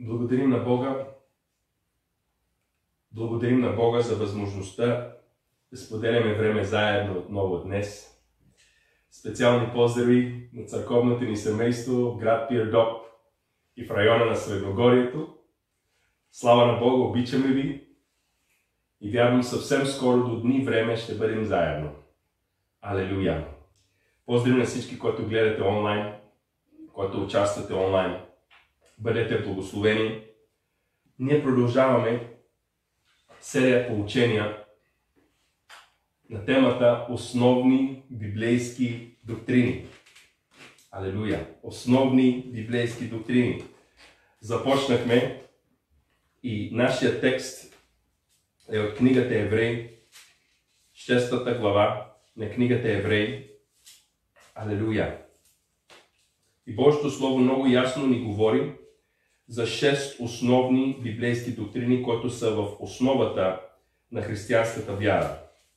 Благодарим на Бога. Благодарим на Бога за възможността да споделяме време заедно отново днес. Специални поздрави на църковното ни семейство в град Пирдоп и в района на Средногорието. Слава на Бога, обичаме ви и вярвам съвсем скоро до дни време ще бъдем заедно. Алелуя! Поздрави на всички, които гледате онлайн, които участвате онлайн. Бъдете благословени. Ние продължаваме серия поучения на темата Основни библейски доктрини. Алелуя! Основни библейски доктрини. Започнахме и нашия текст е от книгата Евреи, 6 глава на книгата Евреи. Алелуя! И Божието Слово много ясно ни говори за 6 основни библейски доктрини, които са в основата на християнската вяра.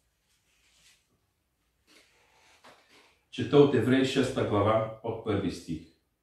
Чета от Евреи 6 глава от 1 стих.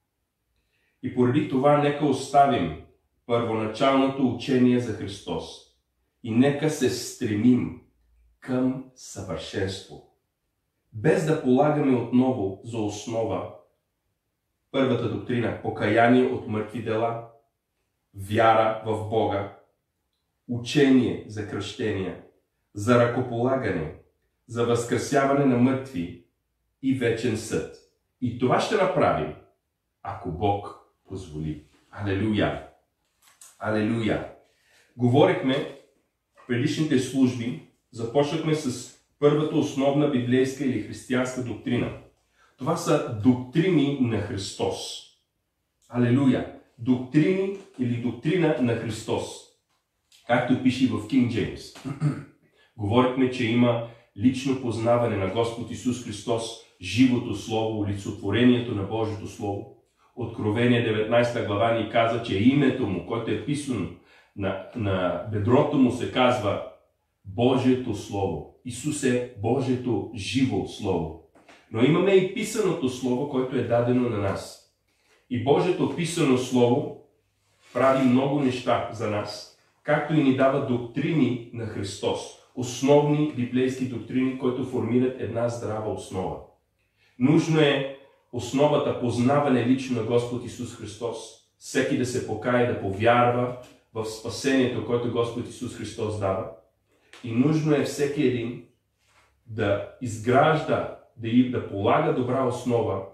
И поради това нека оставим първоначалното учение за Христос и нека се стремим към съвършенство, без да полагаме отново за основа първата доктрина – покаяние от мъртви дела, вяра в Бога, учение за кръщение, за ръкополагане, за възкресяване на мъртви и вечен съд. И това ще направим, ако Бог позволи. Алелуя! Алелуя! Говорихме в предишните служби, започнахме с първата основна библейска или християнска доктрина. Това са доктрини на Христос. Алелуя! Доктрини или доктрина на Христос. Както пише в Кинг Джеймс. Говорихме, че има лично познаване на Господ Исус Христос, живото Слово, олицетворението на Божието Слово. Откровение 19 глава ни каза, че името му, което е писано на бедрото му, се казва Божието Слово. Исус е Божието живо Слово. Но имаме и писаното Слово, което е дадено на нас. И Божието писано Слово прави много неща за нас, както и ни дава доктрини на Христос. Основни библейски доктрини, които формират една здрава основа. Нужно е основата познаване лично на Господ Исус Христос. Всеки да се покае, да повярва в спасението, което Господ Исус Христос дава. И нужно е всеки един да изгражда, да полага добра основа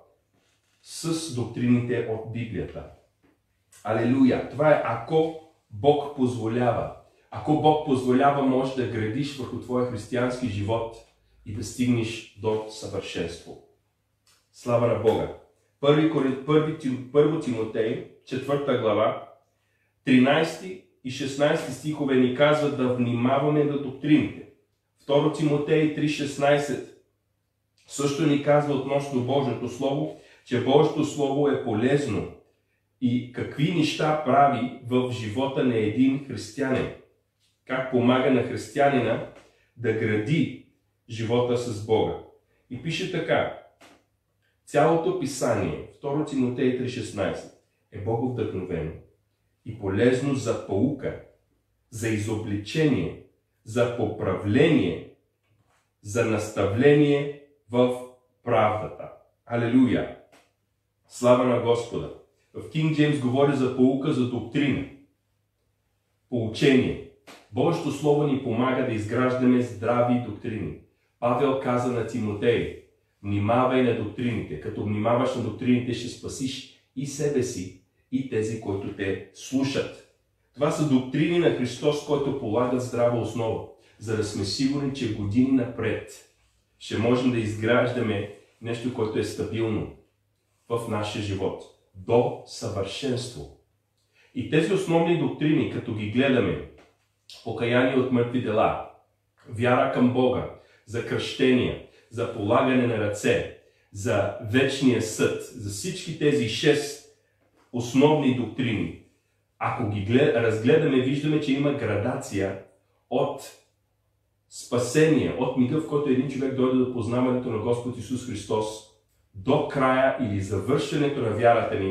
с доктрините от Библията. Алелуя! Това е ако Бог позволява. Ако Бог позволява, можеш да градиш върху твоя християнски живот и да стигнеш до съвършенство. Слава на Бога! 1 Тимотей, 4 глава, 13 и 16 стихове ни казват да внимаваме на доктрините. 2 Тимотей 3,16 също ни казва относно Божието Слово, че Божието Слово е полезно и какви неща прави в живота на един християнин. Как помага на християнина да гради живота с Бога. И пише така: цялото писание, 2 Тимотей 3,16, е боговдъхновено и полезно за поука, за изобличение, за поправление, за наставление в правдата. Алелуя! Слава на Господа! В Кинг Джеймс говори за поука, за доктрина, поучение. Божието Слово ни помага да изграждаме здрави доктрини. Павел каза на Тимотей: внимавай на доктрините. Като внимаваш на доктрините, ще спасиш и себе си, и тези, които те слушат. Това са доктрини на Христос, които полагат здрава основа, за да сме сигурни, че години напред ще можем да изграждаме нещо, което е стабилно в нашия живот, до съвършенство. И тези основни доктрини, като ги гледаме, покаяние от мъртви дела, вяра към Бога, за кръщение, за полагане на ръце, за вечния съд, за всички тези 6 основни доктрини, ако ги разгледаме, виждаме, че има градация от спасение, от мига, в който един човек дойде до познаването на Господ Исус Христос, до края или завършването на вярата ни,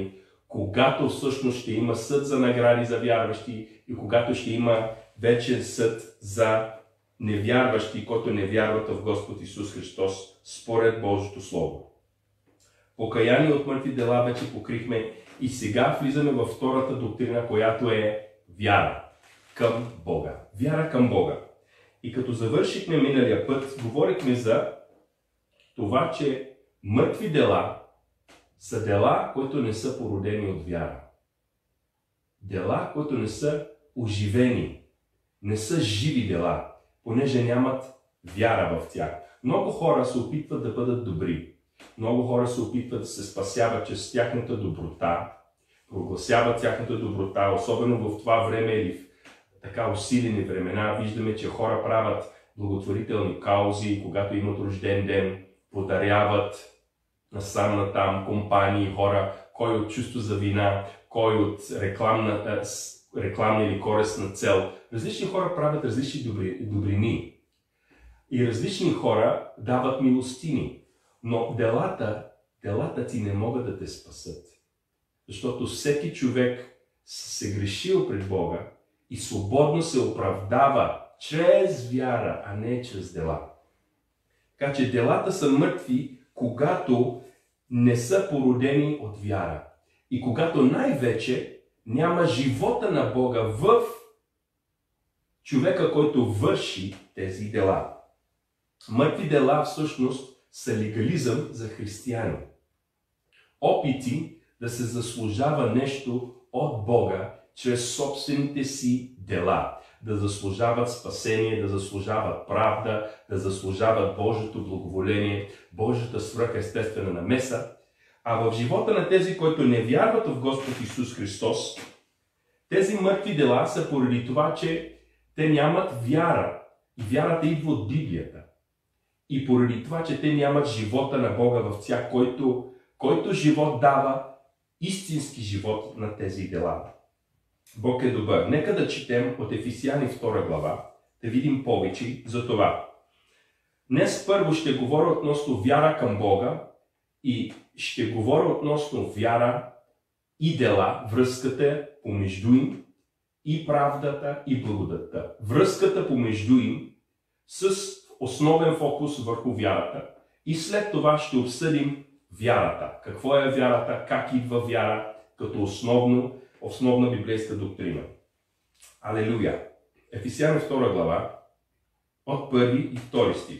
когато всъщност ще има съд за награди за вярващи и когато ще има вечен съд за невярващи, които не вярват в Господ Исус Христос според Божието Слово. Покаяние от мъртви дела вече покрихме и сега влизаме във втората доктрина, която е вяра към Бога. Вяра към Бога. И като завършихме миналия път, говорихме за това, че мъртви дела са дела, които не са породени от вяра. Дела, които не са оживени, не са живи дела, понеже нямат вяра в тях. Много хора се опитват да бъдат добри. Много хора се опитват да се спасяват чрез тяхната доброта, прогласяват тяхната доброта, особено в това време или в така усилени времена. Виждаме, че хора правят благотворителни каузи, когато имат рожден ден, подаряват насам натам компании, хора, кой от чувство за вина, кой от рекламна или користна цел. Различни хора правят различни добрини и различни хора дават милостини, но делата ти не могат да те спасат, защото всеки човек се грешил пред Бога и свободно се оправдава чрез вяра, а не чрез дела. Така че делата са мъртви, когато не са породени от вяра. И когато най-вече няма живота на Бога в човека, който върши тези дела. Мъртви дела всъщност са легализъм за християни. Опити да се заслужава нещо от Бога чрез собствените си дела. Да заслужават спасение, да заслужават правда, да заслужават Божието благоволение, Божията свръхестествена намеса. А в живота на тези, които не вярват в Господ Исус Христос, тези мъртви дела са поради това, че те нямат вяра. И вярата идва от Библията. И поради това, че те нямат живота на Бога в тях, който живот дава истински живот на тези дела. Бог е добър. Нека да четем от Ефесяни 2 глава, да видим повече за това. Днес първо ще говоря относно вяра към Бога и ще говоря относно вяра и дела, връзката помежду им и правдата и благодатта. Връзката помежду им с основен фокус върху вярата. И след това ще обсъдим вярата. Какво е вярата, как идва вяра като основна библейска доктрина. Алелуя! Ефесяни 2 глава от 1 и 2 стих.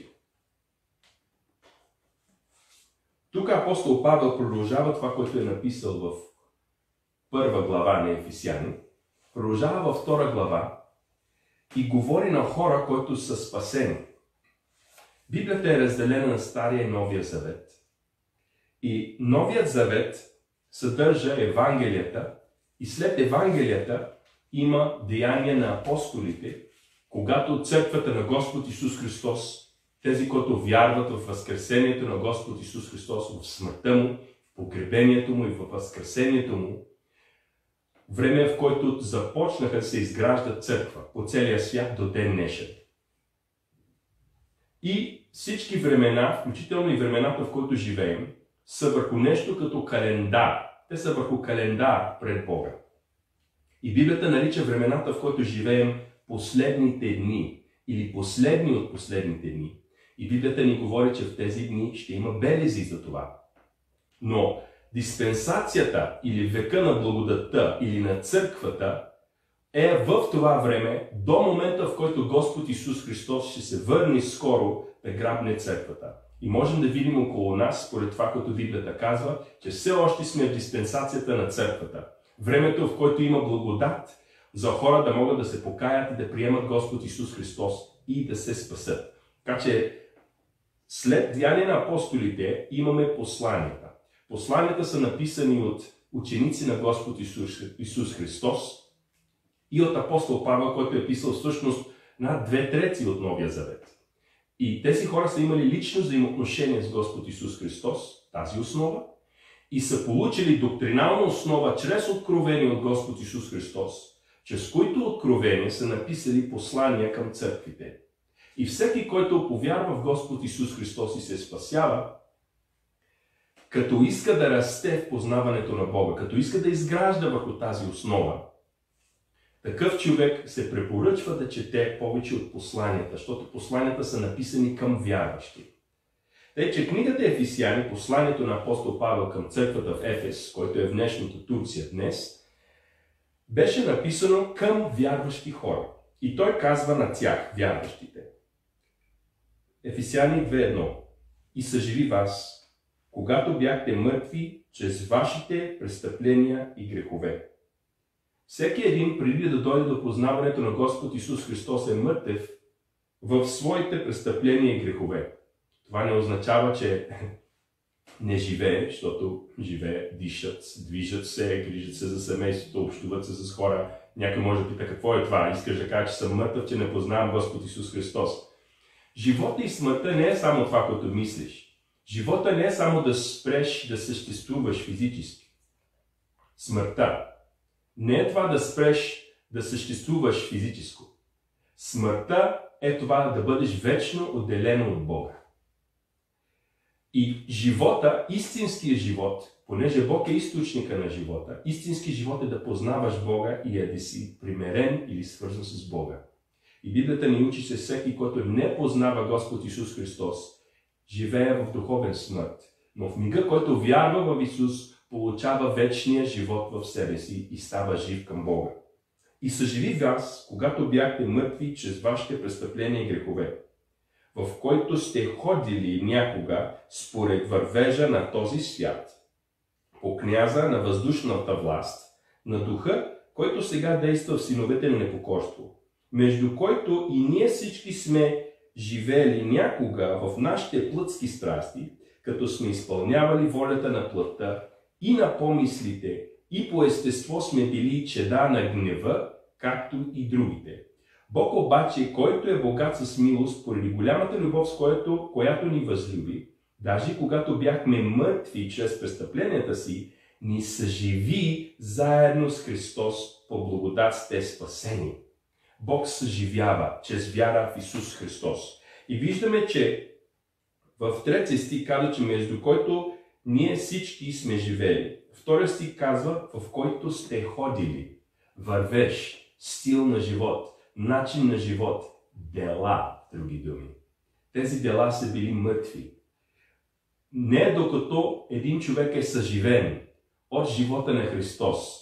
Тук апостол Павел продължава това, което е написал в 1 глава на Ефесяни. Продължава във 2 глава и говори на хора, които са спасени. Библията е разделена на Стария и Новия Завет. И Новият Завет съдържа Евангелията и след Евангелията има деяния на апостолите, когато църквата на Господ Исус Христос, тези, които вярват в възкресението на Господ Исус Христос, в смъртта му, в погребението му и в възкресението му, време в което започнаха да се изграждат църква по целия свят до ден днешен. И всички времена, включително и времената, в които живеем, са върху нещо като календар. Те са върху календар пред Бога. И Библията нарича времената, в които живеем, последните дни или последни от последните дни. И Библията ни говори, че в тези дни ще има белези за това. Но диспенсацията или века на благодатта или на църквата е в това време до момента, в който Господ Исус Христос ще се върне скоро да грабне църквата. И можем да видим около нас, според това, което Библията казва, че все още сме в диспенсацията на църквата. Времето, в което има благодат за хора да могат да се покаят и да приемат Господ Исус Христос и да се спасат. Така че след деяния на апостолите имаме посланията. Посланията са написани от ученици на Господ Исус Христос и от апостол Павел, който е писал всъщност над 2/3 от Новия Завет. И тези хора са имали лично взаимоотношение с Господ Исус Христос, тази основа, и са получили доктринална основа чрез откровение от Господ Исус Христос, чрез които откровения са написали послания към църквите. И всеки, който повярва в Господ Исус Христос и се спасява, като иска да расте в познаването на Бога, като иска да изгражда върху тази основа, такъв човек се препоръчва да чете повече от посланията, защото посланията са написани към вярващи. Тъй, че книгата Ефесяни, посланието на апостол Павел към църквата в Ефес, който е в днешната Турция днес, беше написано към вярващи хора. И той казва на тях, вярващите. Ефесяни 2.1. И съживи вас, когато бяхте мъртви чрез вашите престъпления и грехове. Всеки един, преди да дойде до познаването на Господ Исус Христос, е мъртъв в своите престъпления и грехове. Това не означава, че не живее, защото живее, дишат, движат се, грижат се за семейството, общуват се с хора. Някой може да пита какво е това. Искаш да кажа, че съм мъртъв, че не познавам Господ Исус Христос. Живота и смъртта не е само това, което мислиш. Живота не е само да спреш да съществуваш физически. Смъртта не е това да спреш да съществуваш физическо. Смъртта е това да бъдеш вечно отделено от Бога. И живота, истинският живот, понеже Бог е източника на живота, истински живот е да познаваш Бога и е да си примирен или свързан с Бога. И Библията ни учи, че всеки, който не познава Господ Исус Христос, живее в духовен смърт. Но в мига, който вярва в Исус, получава вечния живот в себе си и става жив към Бога. И съживи вас, когато бяхте мъртви чрез вашите престъпления и грехове, в който сте ходили някога според вървежа на този свят, по княза на въздушната власт, на духа, който сега действа в синовете на непокорство, между който и ние всички сме живели някога в нашите плътски страсти, като сме изпълнявали волята на плътта и на помислите, и по естество сме били чеда на гнева, както и другите. Бог обаче, който е богат с милост, поради голямата любов, с която ни възлюби, даже когато бяхме мъртви чрез престъпленията си, ни съживи заедно с Христос, по благодат сте спасени. Бог съживява чрез вяра в Исус Христос. И виждаме, че в 3 стих казва, че между който ние всички сме живели. Втория стих казва, в който сте ходили. Вървеш, стил на живот, начин на живот, дела, други думи. Тези дела са били мъртви. Не докато един човек е съживен от живота на Христос.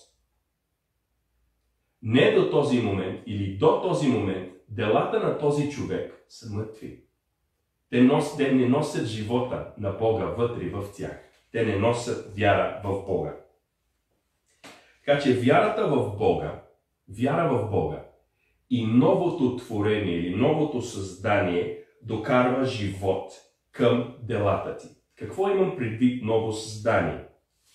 Не до този момент или до този момент делата на този човек са мъртви. Те не носят живота на Бога вътре в тях. Те не носят вяра в Бога. Така че вяра в Бога и новото творение или новото създание докарва живот към делата ти. Какво имам предвид ново създание?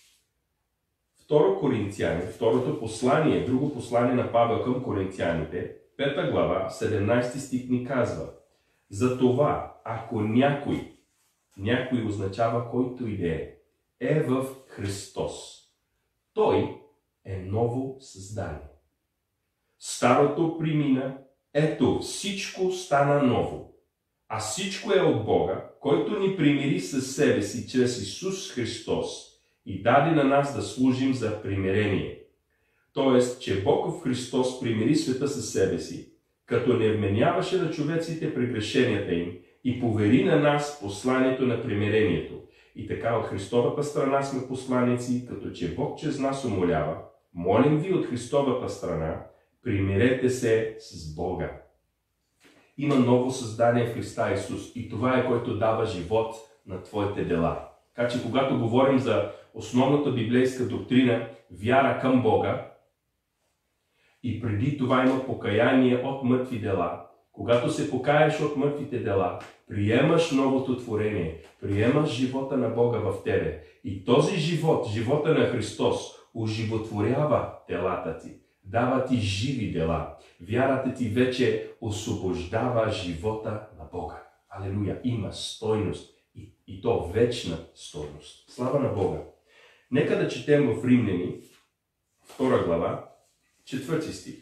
2 Коринтияни, второто послание, друго послание на Павел към коринтияните, 5 глава, 17 стих ни казва: затова, ако някой означава който и да е в Христос, той е ново създание. Старото премина, ето всичко стана ново. А всичко е от Бога, който ни примири със себе си чрез Исус Христос и даде на нас да служим за примирение. Тоест, че Бог в Христос примири света със себе си, като не вменяваше на човеците прегрешенията им и повери на нас посланието на примирението. И така от Христовата страна сме посланици, като че Бог чрез нас умолява: молим ви от Христовата страна, примирете се с Бога. Има ново създание в Христа Исус и това е, който дава живот на твоите дела. Така че когато говорим за основната библейска доктрина, вяра към Бога, и преди това има покаяние от мъртви дела, когато се покаеш от мъртвите дела, приемаш новото творение, приемаш живота на Бога в тебе. И този живот, живота на Христос, оживотворява делата ти, дава ти живи дела. Вярата ти вече освобождава живота на Бога. Алелуя! Има стойност и то вечна стойност. Слава на Бога! Нека да четем в Римляни, 2 глава, 4 стих.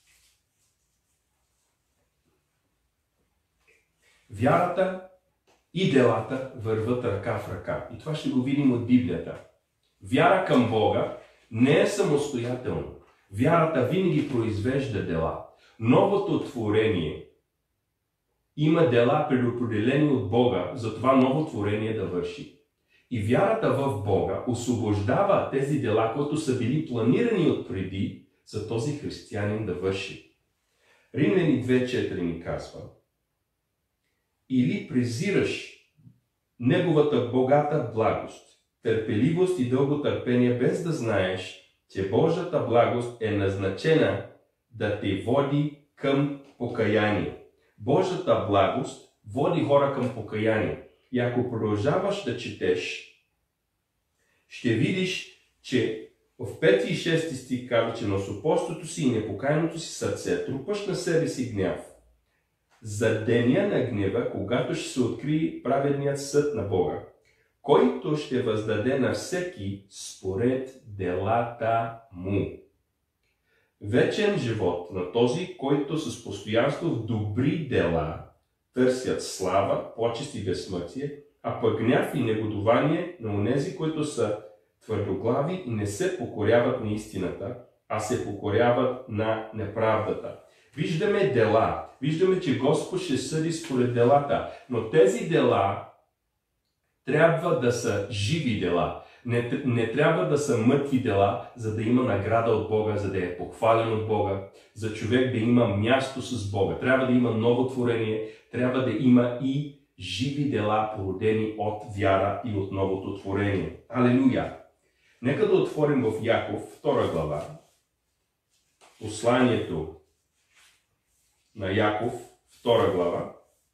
Вярата и делата върват ръка в ръка. И това ще го видим от Библията. Вяра към Бога не е самостоятелно. Вярата винаги произвежда дела. Новото творение има дела, предопределени от Бога, за това ново творение да върши. И вярата в Бога освобождава тези дела, които са били планирани отпреди за този християнин да върши. Римляни 2.4 ни казва: или презираш неговата богата благост, търпеливост и дълго търпение, без да знаеш, че Божията благост е назначена да те води към покаяние. Божията благост води хора към покаяние. И ако продължаваш да четеш, ще видиш, че в 5 и 6 стих казва, че на супостото си и непокаяното си сърце трупаш на себе си гняв. За деня на гнева, когато ще се открие праведният съд на Бога, който ще въздаде на всеки според делата му. Вечен живот на този, който с постоянство в добри дела търсят слава, почест и безсмъртие, а пък гняв и негодование на онези, които са твърдоглави и не се покоряват на истината, а се покоряват на неправдата. Виждаме дела, виждаме, че Господ ще съди според делата, но тези дела трябва да са живи дела. Не трябва да са мъртви дела, за да има награда от Бога, за да е похвален от Бога, за човек да има място с Бога. Трябва да има ново творение, трябва да има и живи дела, породени от вяра и от новото творение. Алелуя! Нека да отворим в Яков, 2 глава, посланието на Яков, 2 глава.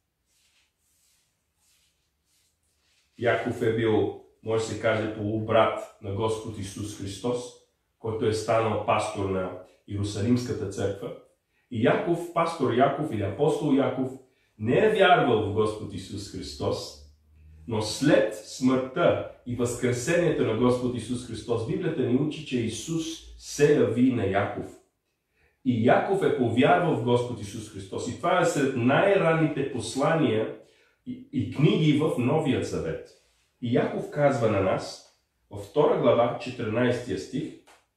Яков е бил, може да се каже, полубрат на Господ Исус Христос, който е станал пастор на Иерусалимската църква. И Яков, пастор Яков или апостол Яков, не е вярвал в Господ Исус Христос, но след смъртта и възкресението на Господ Исус Христос, Библията ни учи, че Исус се яви на Яков. И Яков е повярвал в Господ Исус Христос. И това е сред най-ранните послания и книги в Новият Завет. И Яков казва на нас, в 2 глава, 14 стих: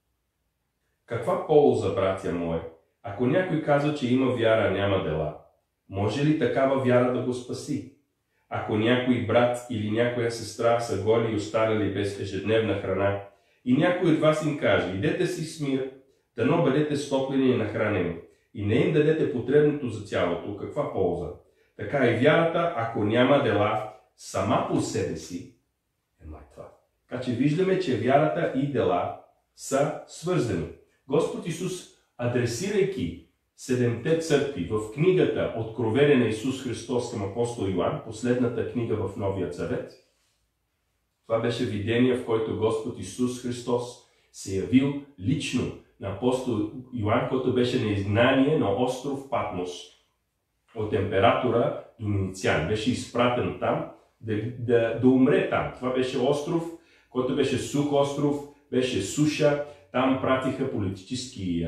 каква полза, братя мои, ако някой казва, че има вяра, няма дела? Може ли такава вяра да го спаси? Ако някой брат или някоя сестра са голи и останали без ежедневна храна, и някой от вас им каже: идете си с мир, дано бъдете стоплени и нахранени, и не им дадете потребното за тялото, каква полза? Така и вярата, ако няма дела, сама по себе си е мъртва. Така че виждаме, че вярата и дела са свързани. Господ Исус, адресирайки 7-те църкви в книгата Откровение на Исус Христос към апостол Йоан, последната книга в Новия Завет, това беше видение, в който Господ Исус Христос се явил лично на апостол Йоан, който беше на изгнание на остров Патмос от императора Доминициан. Беше изпратен там да умре там. Това беше остров, който беше сух остров, беше суша. Там пратиха политически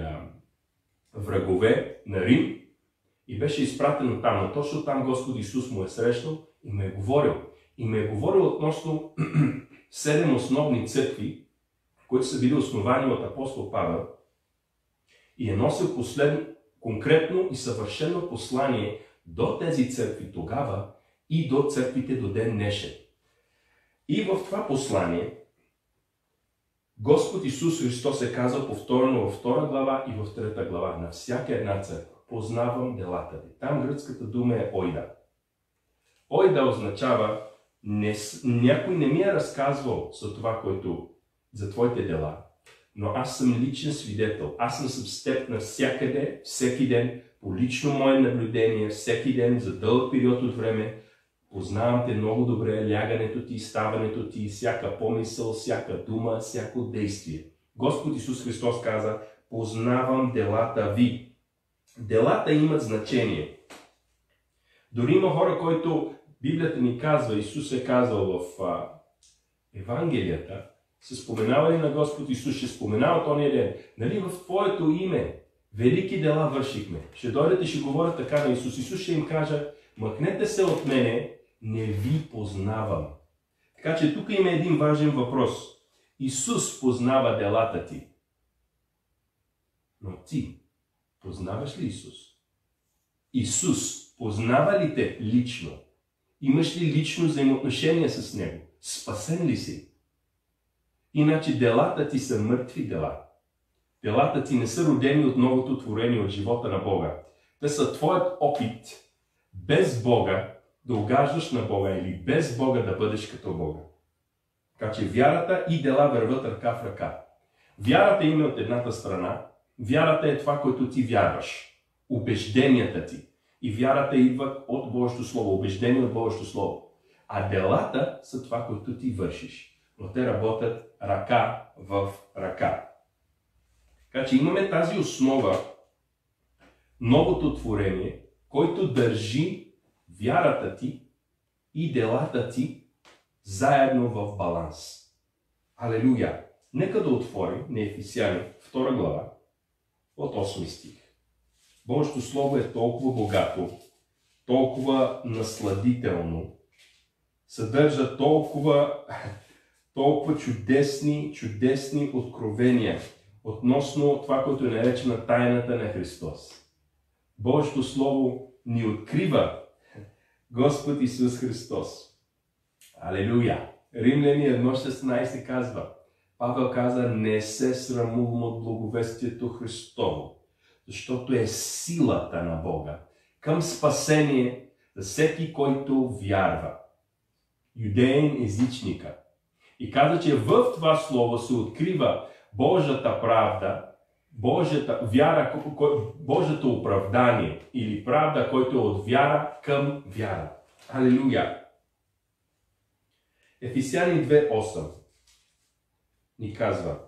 врагове на Рим и беше изпратен там. Но точно там Господ Исус му е срещнал и ме е говорил. И ме е говорил относно 7 основни църкви, които са били основани от апостол Павел, и е носил конкретно и съвършено послание до тези църкви тогава и до църквите до ден днешен. И в това послание Господ Исус Христос е казал повторно във 2 глава и в 3 глава на всяка една църква: познавам делата ви. Там гръцката дума е ойда. Ойда означава някой не ми е разказвал за това, за твоите дела, но аз съм личен свидетел. Аз съм с теб навсякъде, всеки ден, по лично мое наблюдение, всеки ден, за дълъг период от време. Познавам те много добре, лягането ти, ставането ти, всяка помисъл, всяка дума, всяко действие. Господ Исус Христос каза: познавам делата ви. Делата имат значение. Дори има хора, които Библията ни казва, Исус е казал в Евангелията, се споменавали на Господ Исус, ще споменава от ония ден: нали в Твоето име велики дела вършихме. Ще дойдете и ще говорят така на Исус. Исус ще им каже: мъкнете се от мене, не ви познавам. Така че тук има един важен въпрос. Исус познава делата ти. Но ти познаваш ли Исус? Исус познава ли те лично? Имаш ли лично взаимоотношение с Него? Спасен ли си? Иначе делата ти са мъртви дела. Делата ти не са родени от новото творение, от живота на Бога. Те са твоят опит без Бога да угаждаш на Бога или без Бога да бъдеш като Бога. Така че вярата и дела върват ръка в ръка. Вярата има от едната страна. Вярата е това, което ти вярваш. Убежденията ти. И вярата идва от Божието Слово. Убеждение от Божието Слово. А делата са това, което ти вършиш. Но те работят ръка в ръка. Така че имаме тази основа, новото творение, който държи вярата ти и делата ти заедно в баланс. Алелуя! Нека да отворим на Ефесяни 2 глава от 8 стих. Божието Слово е толкова богато, толкова насладително, съдържа толкова чудесни откровения относно това, което е наречена тайната на Христос. Божието Слово ни открива Господ Исус Христос. Алелуя! Римляни 1.16 казва, Павел каза, не се срамувам от благовестието Христово, защото е силата на Бога към спасение за всеки, който вярва. Юдеен езичника. И каза, че в това слово се открива Божията правда, Божията вяра, Божието оправдание или правда, който е от вяра към вяра. Алелуя! Ефесяни 2.8 ни казва,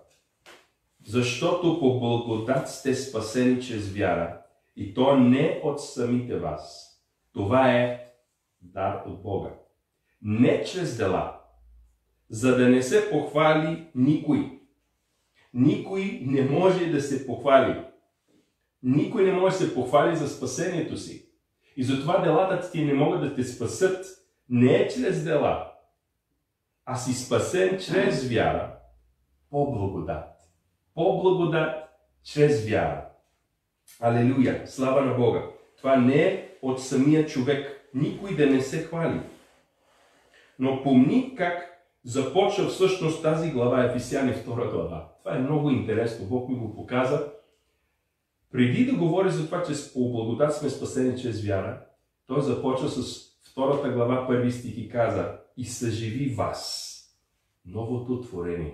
защото по благодат сте спасени чрез вяра, и то не от самите вас. Това е дар от Бога. Не чрез дела, за да не се похвали никой. Никой не може да се похвали. Никой не може да се похвали за спасението си. И затова делата ти не могат да те спасат. Не е чрез дела, а си спасен чрез вяра по благодат. По благодат чрез вяра. Алелуя! Слава на Бога! Това не е от самия човек. Никой да не се хвали. Но помни как започва всъщност тази глава, Ефесяни 2 глава. Това е много интересно. Бог ми го показа. Преди да говори за това, че по благодат сме спасени чрез вяра, той започва с 2 глава, 1 стих и каза, и съживи вас, новото творение.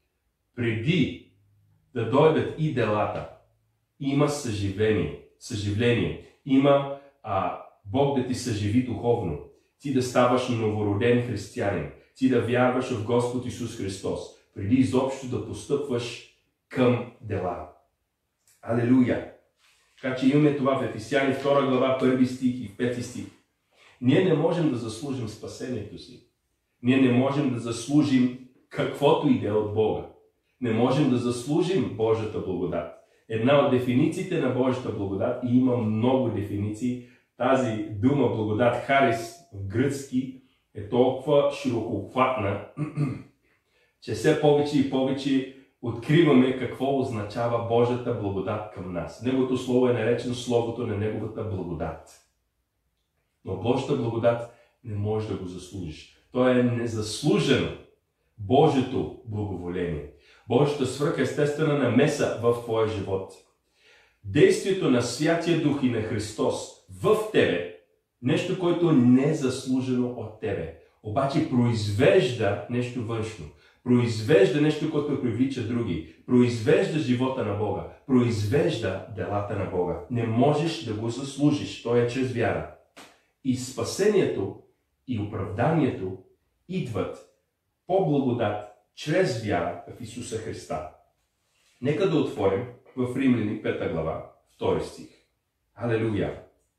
Преди да дойдат и делата, има съживление. Има Бог да ти съживи духовно. Ти да ставаш новороден християнин. Ти да вярваш в Господ Исус Христос. Преди изобщо да постъпваш към дела. Алелуя! Така че имаме това в Ефесяни 2 глава, 1 стих и 5 стих. Ние не можем да заслужим спасението си. Ние не можем да заслужим каквото и да е от Бога. Не можем да заслужим Божията благодат. Една от дефинициите на Божията благодат, и има много дефиниции, тази дума благодат, харис в гръцки, е толкова широкообхватна, че все повече и повече откриваме какво означава Божията благодат към нас. Неговото слово е наречено словото на Неговата благодат. Но Божията благодат не може да го заслужиш. То е незаслужено Божието благоволение. Божията свръхестествена намеса в твоя живот. Действието на Святия Дух и на Христос в тебе, нещо, което не е заслужено от тебе, обаче произвежда нещо външно. Произвежда нещо, което привлича други. Произвежда живота на Бога. Произвежда делата на Бога. Не можеш да го заслужиш. То е чрез вяра. И спасението и оправданието идват по благодат чрез вяра в Исуса Христа. Нека да отворим в Римляни 5 глава, 2 стих. Алелуя!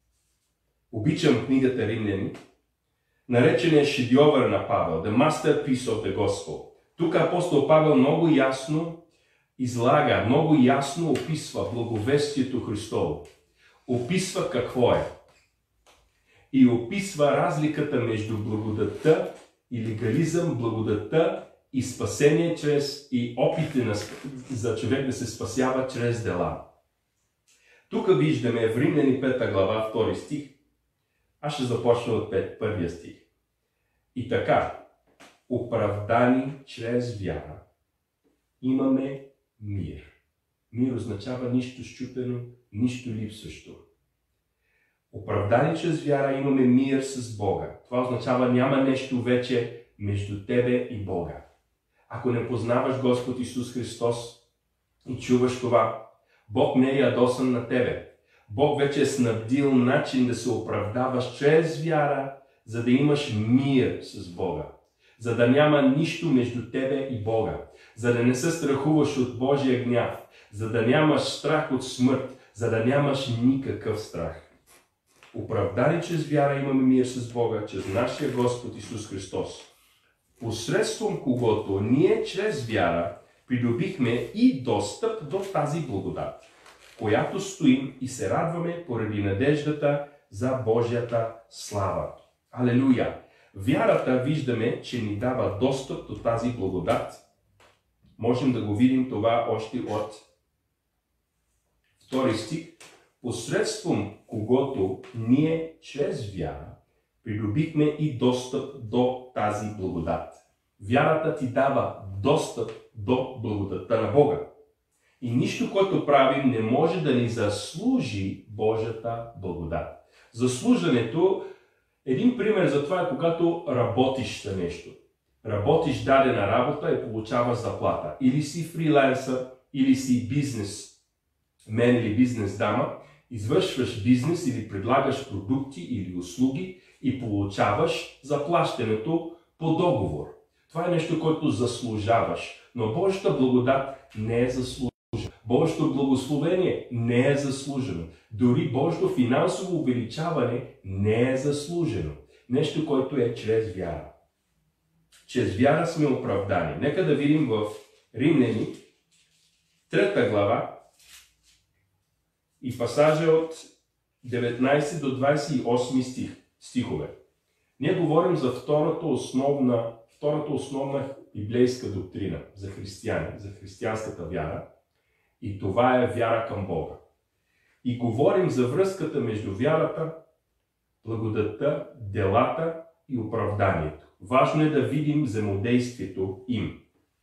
Обичам книгата Римляни, наречения шедьовър на Павел, The Masterpiece of the Gospel. Тук апостол Павел много ясно излага, много ясно описва благовестието Христово. Описва какво е. и описва разликата между благодатта и легализъм, благодатта и спасение и опити за човек да се спасява чрез дела. Тук виждаме в Римляни 5 глава 2 стих. Аз ще започна от 1 стих. И така, оправдани чрез вяра, имаме мир. Мир означава нищо счупено, нищо липсващо. Оправдани чрез вяра имаме мир с Бога. Това означава няма нещо вече между тебе и Бога. Ако не познаваш Господ Исус Христос и чуваш това, Бог не е ядосан на тебе. Бог вече е снабдил начин да се оправдаваш чрез вяра, за да имаш мир с Бога. За да няма нищо между тебе и Бога. За да не се страхуваш от Божия гняв. За да нямаш страх от смърт. За да нямаш никакъв страх. Оправдани чрез вяра имаме мир с Бога, чрез нашия Господ Исус Христос, посредством когото ние чрез вяра придобихме и достъп до тази благодат, която стоим и се радваме поради надеждата за Божията слава. Алелуя! Вярата виждаме, че ни дава достъп до тази благодат. Можем да го видим това още от 2 стих. Посредством когото ние чрез вяра придобихме и достъп до тази благодат. Вярата ти дава достъп до благодатта на Бога. И нищо, което правим, не може да ни заслужи Божията благодат. Заслужането, един пример за това е когато работиш за нещо. Работиш дадена работа и получаваш заплата. Или си фрилансър, или си бизнесмен или бизнес дама. Извършваш бизнес или предлагаш продукти или услуги и получаваш заплащането по договор. Това е нещо, което заслужаваш. Но Божията благодат не е заслужена. Божието благословение не е заслужено. Дори Божието финансово увеличаване не е заслужено. Нещо, което е чрез вяра. Чрез вяра сме оправдани. Нека да видим в Римляни 3 глава и пасажа от 19 до 28 стихове. Ние говорим за втората основна библейска доктрина за християни, за християнската вяра. И това е вяра към Бога. И говорим за връзката между вярата, благодатта, делата и оправданието. Важно е да видим взаимодействието им.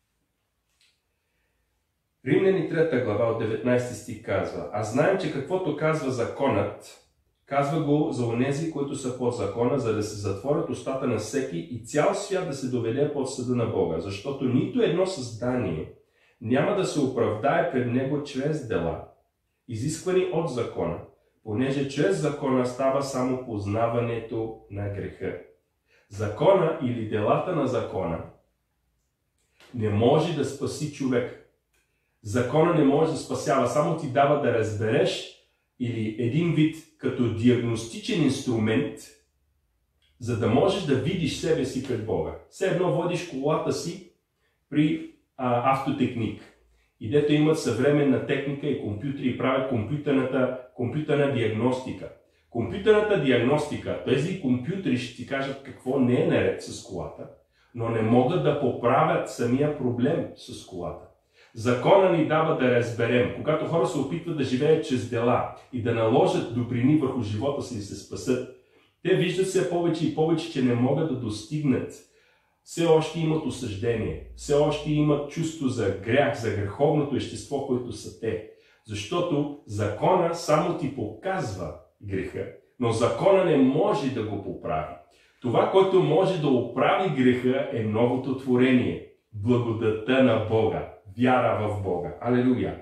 Римляни 3 глава от 19 стих казва: а знаем, че каквото казва законът, казва го за онези, които са под закона, за да се затворят устата на всеки и цял свят да се доведе под съда на Бога. Защото нито едно създание няма да се оправдае пред него чрез дела, изисквани от закона, понеже чрез закона става само познаването на греха. Закона или делата на закона не може да спаси човек. Закона не може да спасява, само ти дава да разбереш или един вид като диагностичен инструмент, за да можеш да видиш себе си пред Бога. Все едно водиш колата си при автотехник. И дето имат съвременна техника и компютри и правят компютърна диагностика. Компютърната диагностика, тези компютри ще ти кажат какво не е наред с колата, но не могат да поправят самия проблем с колата. Закона ни дава да разберем, когато хора се опитват да живеят чрез дела и да наложат добрини върху живота си и се спасат, те виждат все повече и повече, че не могат да достигнат. Все още имат осъждение, все още имат чувство за грях, за греховното естество, което са те. Защото закона само ти показва греха, но закона не може да го поправи. Това, което може да оправи греха, е новото творение, благодатта на Бога. Вяра в Бога. Алелуя!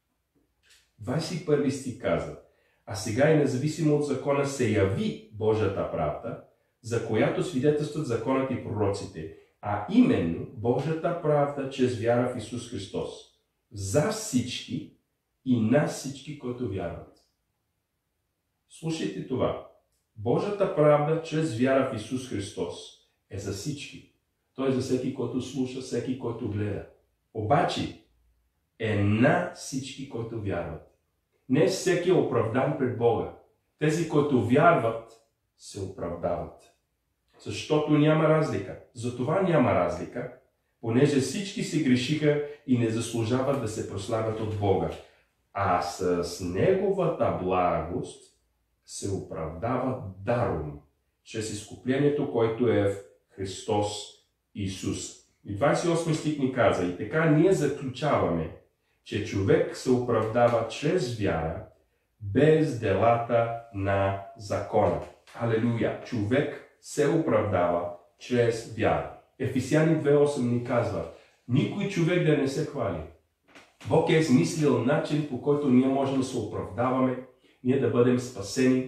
21 стих казва: а сега и независимо от закона се яви Божията правда, за която свидетелстват законът и пророците, а именно Божията правда чрез вяра в Исус Христос. За всички и на всички, които вярват. Слушайте това. Божията правда чрез вяра в Исус Христос е за всички. Той е за всеки, който слуша, всеки, който гледа. Обаче е на всички, които вярват. Не всеки е оправдан пред Бога. Тези, които вярват, се оправдават. Защото няма разлика. Затова няма разлика, понеже всички се грешиха и не заслужават да се прославят от Бога. А с Неговата благост се оправдават даром, чрез изкуплението, което е в Христос Исус. И 28 стих ни каза: и така ние заключаваме, че човек се оправдава чрез вяра, без делата на закона. Алелуя! Човек се оправдава чрез вяра. Ефесяни 2.8 ни казва: никой човек да не се хвали. Бог е измислил начин, по който ние можем да се оправдаваме, ние да бъдем спасени,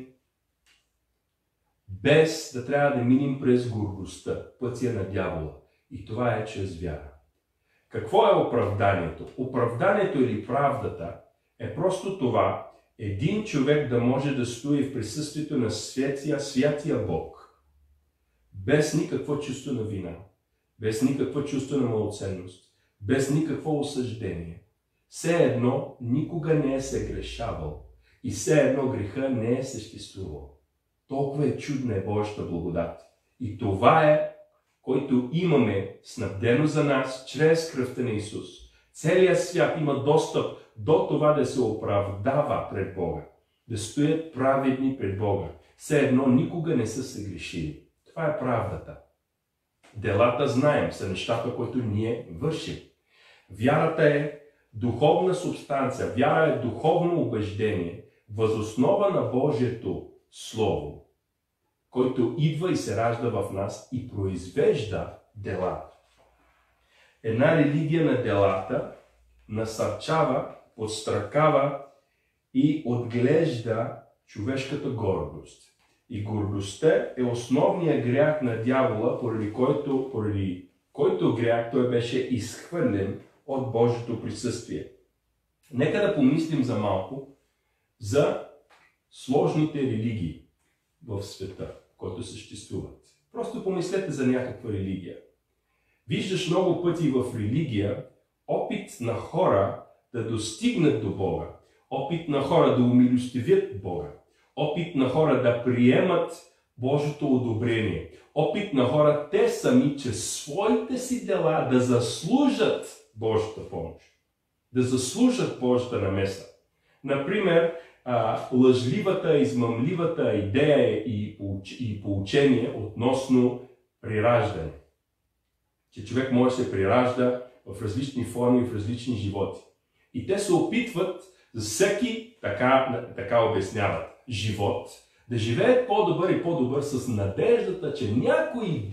без да трябва да минем през гордостта, пътя на дявола. И това е чрез вяра. Какво е оправданието? Оправданието или правдата е просто това, един човек да може да стои в присъствието на святия Бог, без никакво чувство на вина, без никакво чувство на малоценност, без никакво осъждение. Все едно никога не е се грешавал и все едно греха не е съществувал. Толкова е чудна е Божията благодат. И това е, който имаме снабдено за нас чрез кръвта на Исус. Целият свят има достъп до това да се оправдава пред Бога, да стоят праведни пред Бога. Все едно никога не са се грешили. Това е правдата. Делата, знаем, са нещата, които ние вършим. Вярата е духовна субстанция, вяра е духовно убеждение, въз основа на Божието Слово, който идва и се ражда в нас и произвежда дела. Една религия на делата насърчава, подстракава и отглежда човешката гордост. И гордостта е основният грях на дявола, поради който грях той беше изхвърлен от Божието присъствие. Нека да помислим за малко за сложните религии в света, които съществуват. Просто помислете за някаква религия. Виждаш много пъти в религия опит на хора да достигнат до Бога, опит на хора да умилостивят Бога, опит на хора да приемат Божието одобрение, опит на хора те сами, чрез своите си дела да заслужат Божията помощ, да заслужат Божията намеса. Например, лъжливата, измамливата идея и поучение относно прираждане. Че човек може да се приражда в различни форми, в различни животи. И те се опитват за всеки, така обясняват, живот, да живеят по-добър и по-добър с надеждата, че някой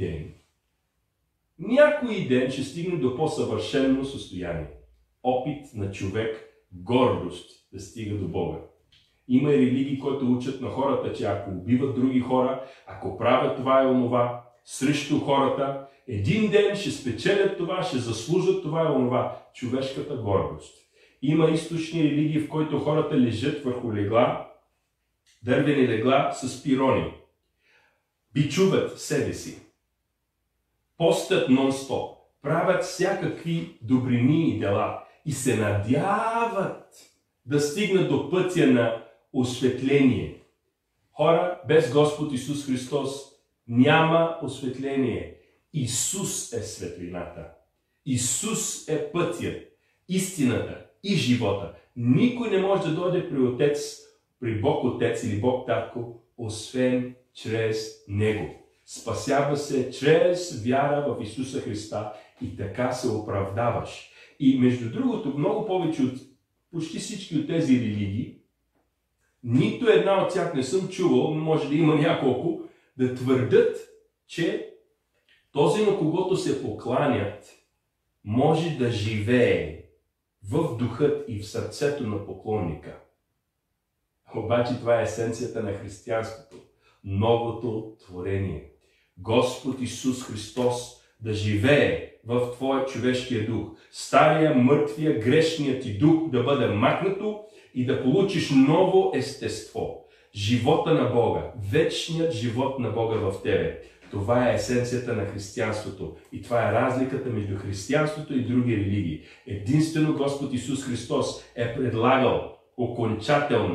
ден ще стигне до по-съвършено състояние. Опит на човек, гордост да стига до Бога. Има и религии, които учат на хората, че ако убиват други хора, ако правят това и онова срещу хората, един ден ще спечелят това, ще заслужат това и онова. Човешката гордост. Има източни религии, в които хората лежат върху легла, дървени легла с пирони. Бичуват себе си. Постят нон-стоп. Правят всякакви добрини и дела. И се надяват да стигнат до пътя на осветление. Хора, без Господ Исус Христос няма осветление. Исус е светлината. Исус е пътя, истината и живота. Никой не може да дойде при Бог Отец или Бог Татко, освен чрез Него. Спасява се чрез вяра в Исуса Христа и така се оправдаваш. И между другото, много повече от почти всички от тези религии, нито една от тях не съм чувал, може да има няколко, да твърдят, че този, на когото се покланят, може да живее в духът и в сърцето на поклонника. Обаче това е есенцията на християнството, новото творение. Господ Исус Христос да живее в твоя човешкия дух. Стария, мъртвия, грешният ти дух да бъде махнато и да получиш ново естество. Живота на Бога, вечният живот на Бога в тебе. Това е есенцията на християнството. И това е разликата между християнството и други религии. Единствено Господ Исус Христос е предлагал окончателно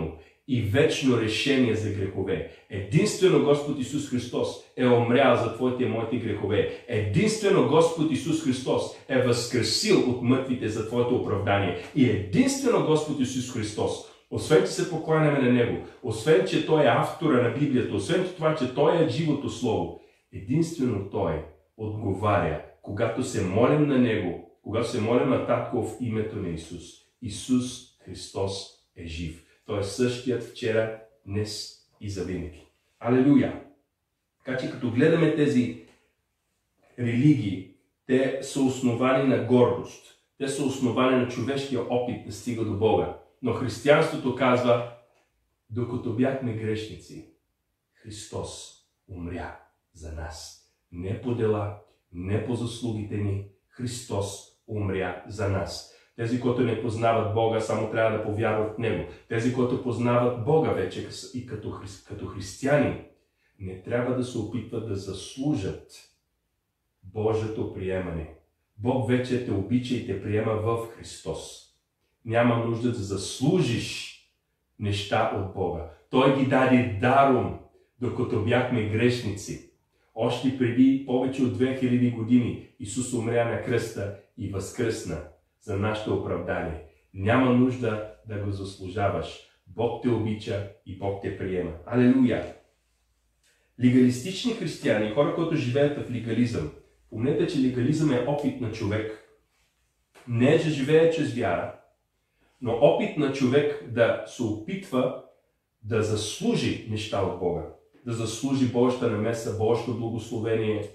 и вечно решение за грехове. Единствено Господ Исус Христос е умрял за твоите и моите грехове. Единствено Господ Исус Христос е възкресил от мъртвите за твоето оправдание. И единствено Господ Исус Христос, освен че се покланяме на Него, освен че Той е автора на Библията, освен това, че Той е живото Слово, единствено Той отговаря, когато се молим на Него, когато се молим на Татко в името на Исус. Исус Христос е жив. Той е същият вчера, днес и завинаги. Алелуя! Така че като гледаме тези религии, те са основани на гордост. Те са основани на човешкия опит да стига до Бога. Но християнството казва, докато бяхме грешници, Христос умря за нас. Не по дела, не по заслугите ни. Христос умря за нас. Тези, които не познават Бога, само трябва да повярват в Него. Тези, които познават Бога вече и като християни, не трябва да се опитват да заслужат Божието приемане. Бог вече те обича и те приема в Христос. Няма нужда да заслужиш неща от Бога. Той ги даде даром, докато бяхме грешници. Още преди повече от 2000 години Исус умря на кръста и възкръсна за нашето оправдание. Няма нужда да го заслужаваш. Бог те обича и Бог те приема. Алелуя! Легалистични християни, хора, които живеят в легализъм, помнете, че легализъм е опит на човек не да живее чрез вяра, но опит на човек да се опитва да заслужи неща от Бога, да заслужи Божията намеса, Божието благословение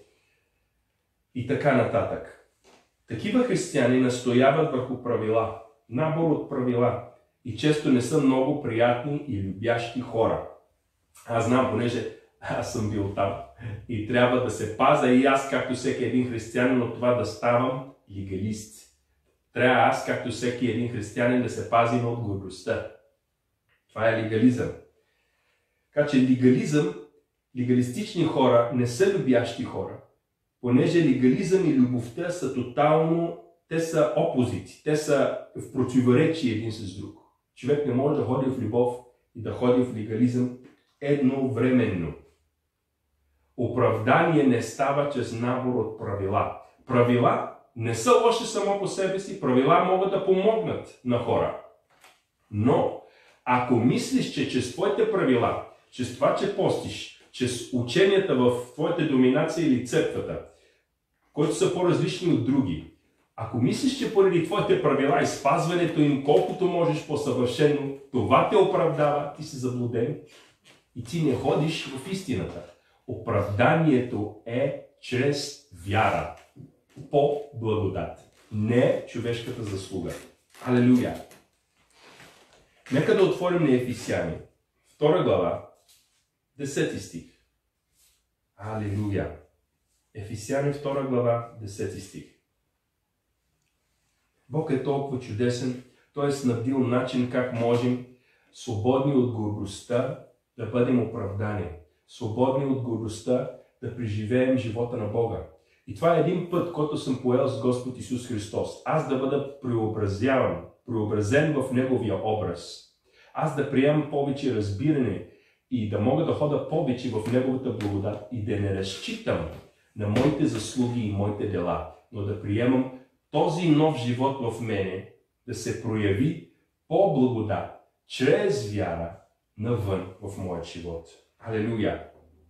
и така нататък. Такива християни настояват върху правила, набор от правила и често не са много приятни и любящи хора. Аз знам, понеже аз съм бил там и трябва да се паза и аз, както всеки един християнин, от това да ставам легалист. Трябва аз, както всеки един християнин, да се пазим от гордостта. Това е легализъм. Така че легалистични хора не са любящи хора, понеже легализъм и любовта са те са опозити, те са в противоречие един с друг. Човек не може да ходи в любов и да ходи в легализъм едновременно. Оправдание не става чрез набор от правила. Правила не са лоши само по себе си, правила могат да помогнат на хора. Но, ако мислиш, че чрез твоите правила, чрез това, че постиш, чрез ученията в твоята доминация или църквата, които са по-различни от други, ако мислиш, че поради твоите правила и спазването им колкото можеш по-съвършено, това те оправдава, ти си заблуден и ти не ходиш в истината. Оправданието е чрез вяра, по благодат, не човешката заслуга. Алелуя! Нека да отворим на Ефесяни, 2 глава, 10 стих. Алелуя! Ефесяни 2 глава, 10 стих. Бог е толкова чудесен, Той е снабдил начин как можем, свободни от гордостта, да бъдем оправдани. Свободни от гордостта, да преживеем живота на Бога. И това е един път, който съм поел с Господ Исус Христос. Аз да бъда преобразен в Неговия образ. Аз да приемам повече разбиране и да мога да хода повече в Неговата благодат и да не разчитам на моите заслуги и моите дела, но да приемам този нов живот в мене да се прояви по благодат, чрез вяра навън в моят живот. Алелуя!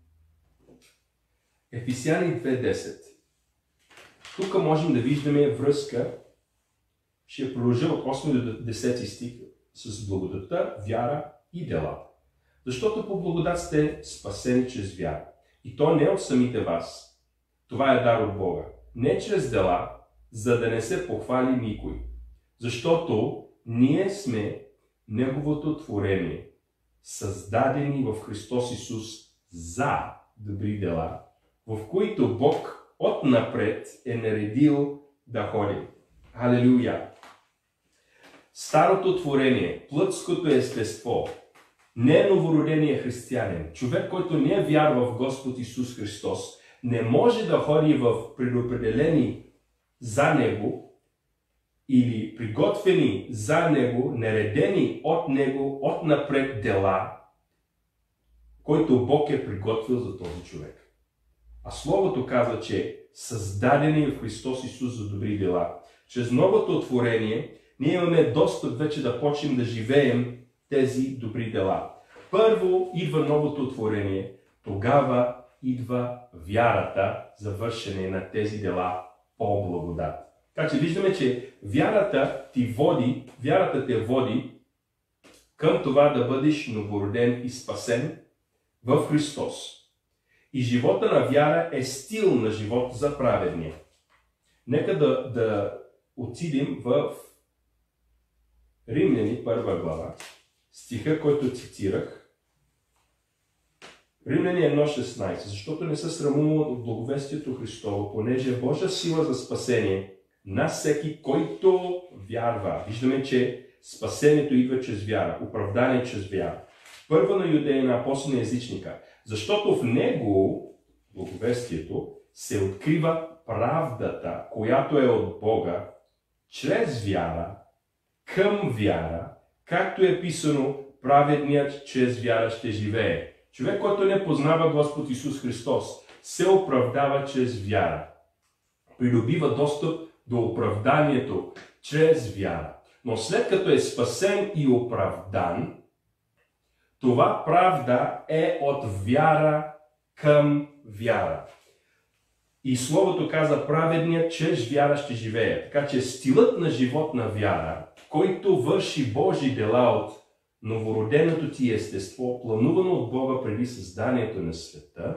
Ефесяни 2.10. Тук можем да виждаме връзка, ще продължа от 8 до 10 стих, с благодатта, вяра и дела. Защото по благодат сте спасени чрез вяра. И то не от самите вас. Това е дар от Бога. Не чрез дела, за да не се похвали никой. Защото ние сме Неговото творение, създадени в Христос Исус за добри дела, в които Бог отнапред е наредил да ходим. Алелуя! Старото творение, плътското естество, не е новородения християнин, човек, който не вярва в Господ Исус Христос, не може да ходи в предопределени за него или приготвени за него, наредени от него отнапред дела, който Бог е приготвил за този човек. А Словото казва, че създадени в Христос Исус за добри дела. Чрез новото творение ние имаме достъп вече да почнем да живеем тези добри дела. Първо идва новото творение, тогава идва вярата за вършене на тези дела по благодат. Така че виждаме, че вярата те води към това да бъдеш новороден и спасен в Христос. И живота на вяра е стил на живот за праведния. Нека да отидем в Римляни 1 глава, стиха, който цитирах. Римляни 1.16. Защото не се срамувам от благовестието Христово, понеже е Божия сила за спасение на всеки, който вярва. Виждаме, че спасението идва чрез вяра, оправдание чрез вяра. Първо на юдеина, после на езичника. Защото в него, благовестието, се открива правдата, която е от Бога, чрез вяра, към вяра, както е писано, праведният чрез вяра ще живее. Човек, който не познава Господ Исус Христос, се оправдава чрез вяра. Придобива достъп до оправданието чрез вяра. Но след като е спасен и оправдан, това правда е от вяра към вяра. И Словото каза, праведният чрез вяра ще живее. Така че стилът на живот на вяра, който върши Божи дела от новороденото ти естество, планувано от Бога преди създанието на света,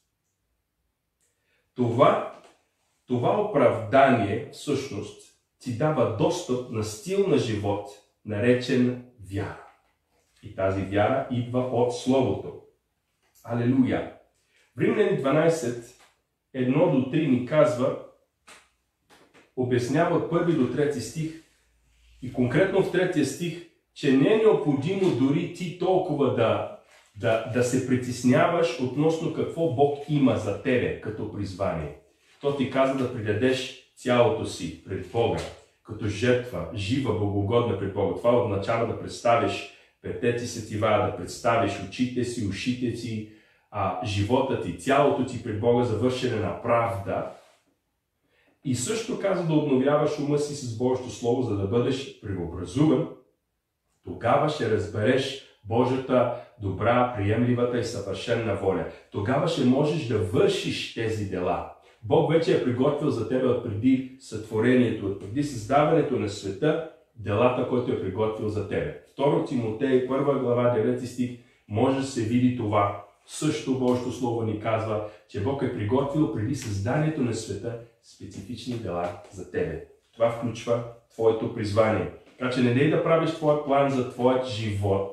това оправдание всъщност ти дава достъп на стил на живот, наречен вяра. И тази вяра идва от Словото. Алелуя! В Римляни 12, 1-3 ни казва, обяснява от 1 до 3 стих и конкретно в 3 стих, че не е необходимо дори ти толкова да се притесняваш относно какво Бог има за тебе като призвание. То ти казва да предадеш цялото си пред Бога, като жертва, жива, богоугодна пред Бога. Това означава да представиш петте ти сетива, да представиш очите си, ушите си, живота ти, цялото ти пред Бога за вършене на правда. И също казва да обновяваш ума си с Божието Слово, за да бъдеш преобразуван. Тогава ще разбереш Божията добра, приемливата и съвършена воля. Тогава ще можеш да вършиш тези дела. Бог вече е приготвил за тебе от преди сътворението, от преди създаването на света, делата, които е приготвил за тебе. 2 Тимотей, 1 глава, 9 стих, може да се види това. Също Божието Слово ни казва, че Бог е приготвил преди създанието на света специфични дела за тебе. Това включва твоето призвание. Така че не дай да правиш твой план за твоят живот.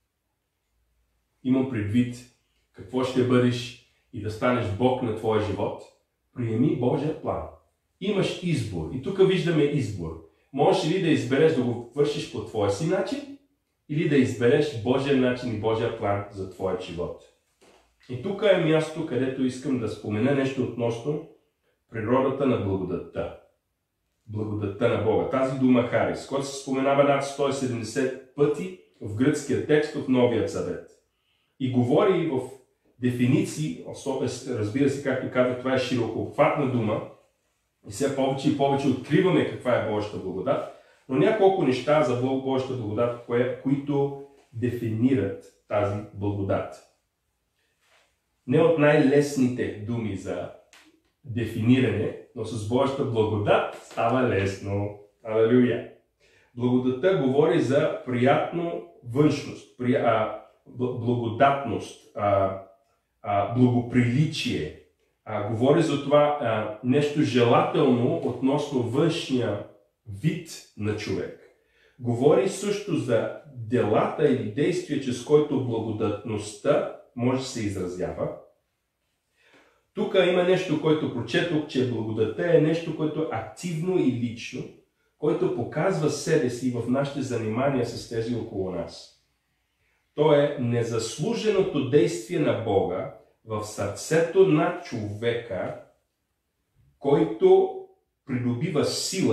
Имам предвид какво ще бъдеш и да станеш Бог на твоя живот. Приеми Божия план. Имаш избор. И тук виждаме избор. Можеш ли да избереш да го вършиш по твоя си начин, или да избереш Божия начин и Божия план за твоя живот. И тук е място, където искам да спомена нещо относно природата на благодатта. Благодатта на Бога. Тази дума Харис, която се споменава над 170 пъти в гръцкия текст в Новия Завет. И говори в дефиниции, разбира се, както казах, това е широкообхватна дума, и все повече и повече откриваме каква е Божията благодат, но няколко неща за Божията благодат, които дефинират тази благодат. Не от най-лесните думи за дефиниране, но с Божията благодат става лесно. Алелуя! Благодатта говори за приятно външност, благодатност, благоприличие. Говори за това нещо желателно относно външния вид на човек. Говори също за делата или действия, чрез който благодатността може да се изразява. Тук има нещо, което прочетох, че благодатта е нещо, което е активно и лично, който показва себе си в нашите занимания с тези около нас. То е незаслуженото действие на Бога в сърцето на човека, който придобива сила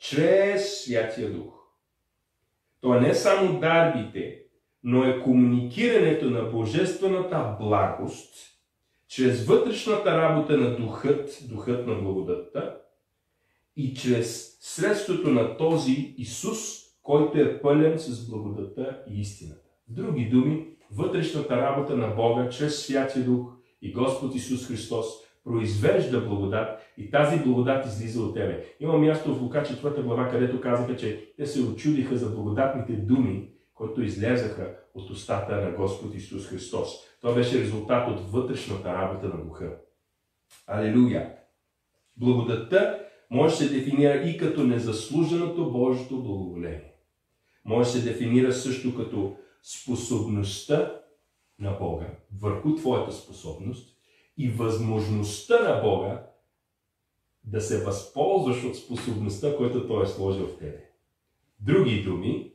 чрез Святия Дух. То е не само дарбите, но е комуникирането на божествената благост чрез вътрешната работа на духът на благодатта и чрез средството на този Исус, който е пълен с благодатта и истината. В други думи, вътрешната работа на Бога чрез Святия Дух и Господ Исус Христос произвежда благодат и тази благодат излиза от тебе. Има място в Лука 4 глава, където казаха, че те се очудиха за благодатните думи, които излезаха от устата на Господ Исус Христос. Това беше резултат от вътрешната работа на Духа. Алелуя! Благодатта може да се дефинира и като незаслуженото Божието благоволение. Може да се дефинира също като способността на Бога върху твоята способност и възможността на Бога да се възползваш от способността, която Той е сложил в тебе. Други думи,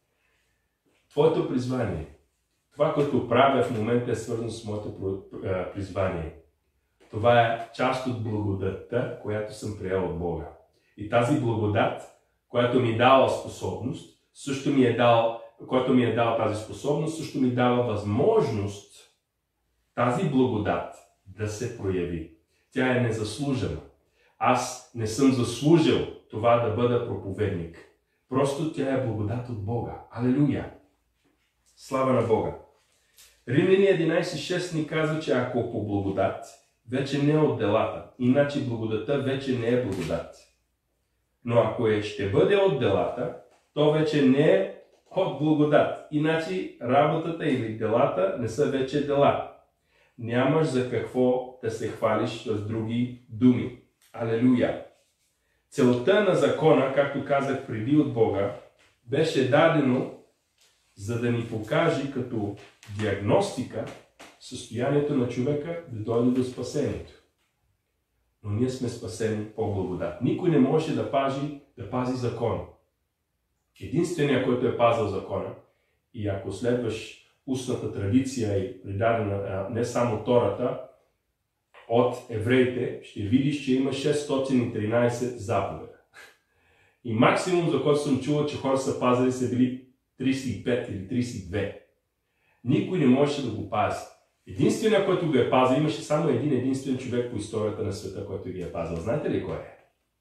твоето призвание, това, което правя в момента е свързано с моето призвание. Това е част от благодатта, която съм приел от Бога. И тази благодат, която ми е дала способност, който ми е дал тази способност, също ми дава възможност тази благодат да се прояви. Тя е незаслужена. Аз не съм заслужил това да бъда проповедник. Просто тя е благодат от Бога. Алелуя! Слава на Бога! Римляни 11.6 ни казва, че ако по благодат, вече не е от делата. Иначе благодата вече не е благодат. Но ако ще бъде от делата, то вече не е от благодат. Иначе работата или делата не са вече дела. Нямаш за какво да се хвалиш с други думи. Алелуя! Целта на закона, както казах преди от Бога, беше дадено, за да ни покаже като диагностика състоянието на човека да дойде до спасението. Но ние сме спасени по благодат. Никой не може да пази закона. Единственият, който е пазил закона, и ако следваш устната традиция и предадена не само Тората от евреите, ще видиш, че има 613 заповеда. И максимум, за който съм чувал, че хора са пазили, са били 35 или 32. Никой не можеше да го пази. Единственият, който го е пазил, имаше само единствен човек по историята на света, който ги е пазил. Знаете ли кой е?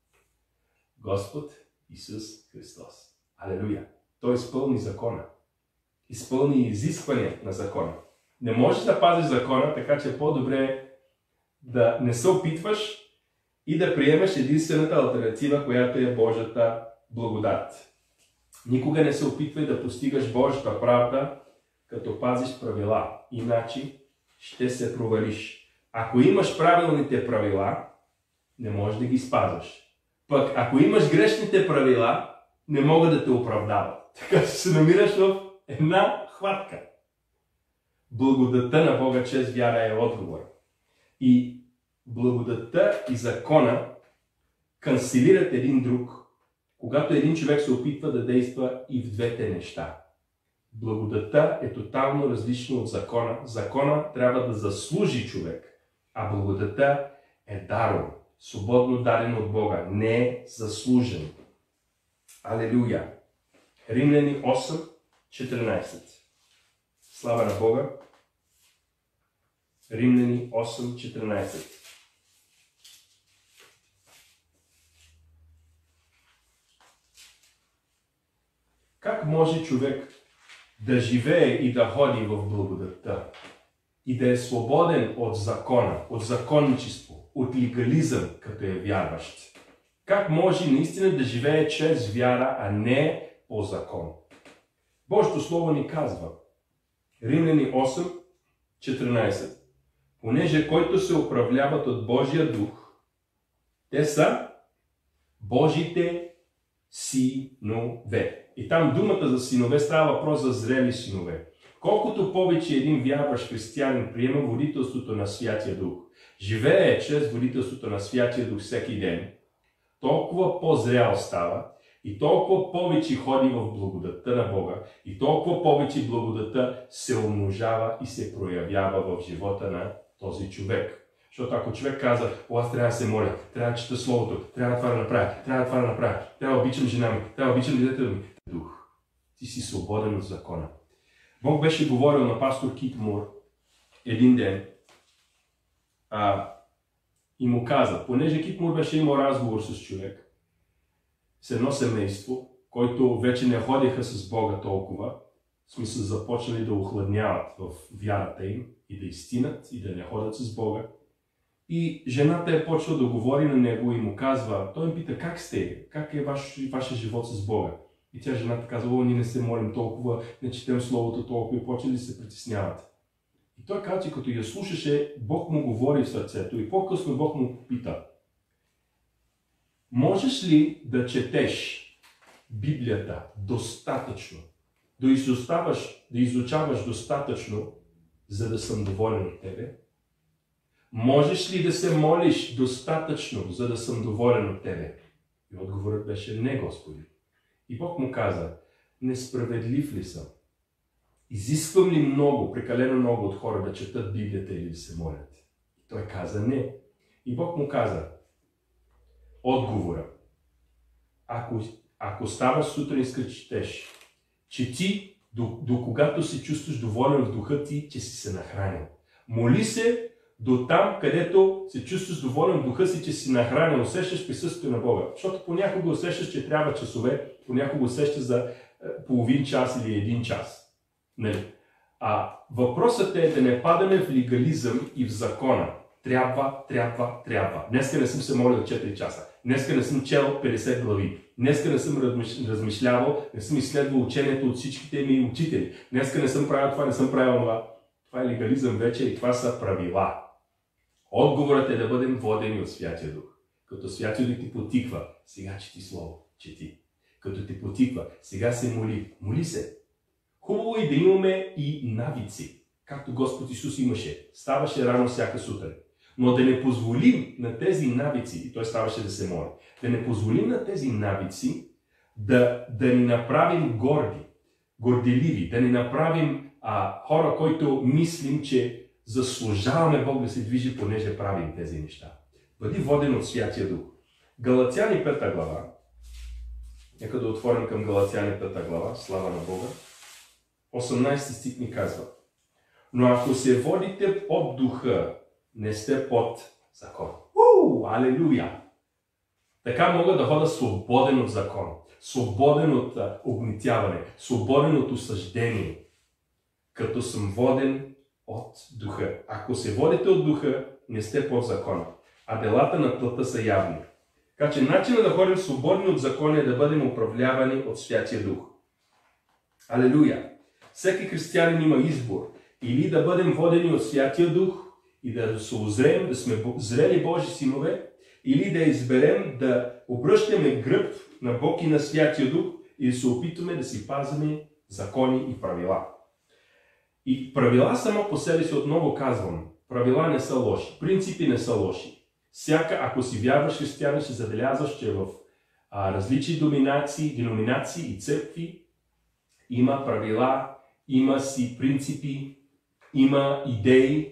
Господ Исус Христос. Алелуя! Той изпълни закона. Изпълни изисквания на закона. Не можеш да пазиш закона, така че по-добре да не се опитваш и да приемеш единствената алтернатива, която е Божията благодат. Никога не се опитвай да постигаш Божията правда, като пазиш правила. Иначе ще се провалиш. Ако имаш правилните правила, не можеш да ги спазваш. Пък ако имаш грешните правила, не могат да те оправдават. Така че се намираш в една хватка. Благодатта на Бога чрез вяра е отговор. И благодатта и закона канцелират един друг, когато един човек се опитва да действа и в двете неща. Благодатта е тотално различна от закона. Закона трябва да заслужи човек, а благодатта е даром, свободно даден от Бога, не е заслужен. Алелуя! Римляни 8.14. Слава на Бога! Римляни 8.14. Как може човек да живее и да ходи в благодатта и да е свободен от закона, от законничество, от легализъм, като е вярващ? Как може наистина да живее чрез вяра, а не по закон? Божието Слово ни казва, Римляни 8.14, понеже който се управляват от Божия дух, те са Божите синове. И там думата за синове става въпрос за зрели синове. Колкото повече един вярващ християнин приема водителството на Святия Дух, живее чрез водителството на Святия Дух всеки ден, толкова по-зрял става и толкова повече ходи в благодатта на Бога и толкова повече благодатта се умножава и се проявява в живота на този човек. Защото ако човек каза, аз трябва да се моля, трябва да чета Словото, трябва това да направя, трябва да обичам жена ми, трябва да обичам детето ми. Дух, ти си свободен от закона. Бог беше говорил на пастор Кит Мур един ден и му каза, понеже Кит Мур беше имал разговор с човек, с едно семейство, който вече не ходиха с Бога толкова, в смисъл започнали да охладняват в вярата им и да изстинат и да не ходят с Бога. И жената е почва да говори на него и му казва, той им пита, как сте, как е вашия живот с Бога? И тя жената казва, ние не се молим толкова, не четем Словото толкова и почва да се притесняват. И той казва, че като я слушаше, Бог му говори в сърцето и по-късно Бог му пита, можеш ли да четеш Библията достатъчно, да изучаваш достатъчно, за да съм доволен от тебе? Можеш ли да се молиш достатъчно, за да съм доволен от тебе? И отговорът беше, не, Господи. И Бог му каза, несправедлив ли съм? Изисквам ли много, прекалено много от хора да четат Библията или да се молят? И той каза, не. И Бог му каза, отговора, ако ставаш сутрин и четеш, чети до когато се чувстваш доволен в духа ти, че си се нахранил. Моли се до там, където се чувстваш доволен в духа си, че си нахранил, усещаш присъствието на Бога. Защото понякога усещаш, че трябва часове, понякога усещаш за половин час или един час. Нали? Въпросът е да не падаме в легализъм и в закона. Трябва. Днеска не съм се молил 4 часа. Днеска не съм чел 50 глави. Днеска не съм размишлявал, не съм изследвал учението от всичките ми учители. Днеска не съм правил това, не съм правил това. Това е легализъм вече и това са правила. Отговорът е да бъдем водени от Святия Дух. Като Святия Дух ти потиква, сега чети Слово, чети. Като ти потиква, сега се моли се. Хубаво е да имаме и навици, както Господ Исус имаше. Ставаше рано всяка сутрин. Но да не позволим на тези навици, и той ставаше да се моли, да не позволим на тези навици да ни направим горделиви, да ни направим хора, които мислим, че заслужаваме Бог да се движи, понеже правим тези неща. Бъди воден от Святия Дух. Галатяни 5 глава. Нека да отворим към Галатяни 5 глава. Слава на Бога. 18 стих ни казва. Но ако се водите от духа, не сте под закон. Алелуя! Така мога да хода свободен от закон, свободен от огнетяване, свободен от осъждение, като съм воден от духа. Ако се водите от духа, не сте под закона, а делата на плътта са явни. Така че начинът да ходим свободни от закона е да бъдем управлявани от Святия Дух. Алелуя! Всеки християнин има избор. Или да бъдем водени от Святия Дух и да се озрем, да сме зрели Божи синове, или да изберем да обръщаме гръб на Бог и на Святия Дух и да се опитваме да си пазим закони и правила. И правила само по себе си, отново казвам, правила не са лоши, принципи не са лоши. Ако си вярваш християнин, ще забелязваш, че в различни деноминации и църкви има правила, има си принципи, има идеи,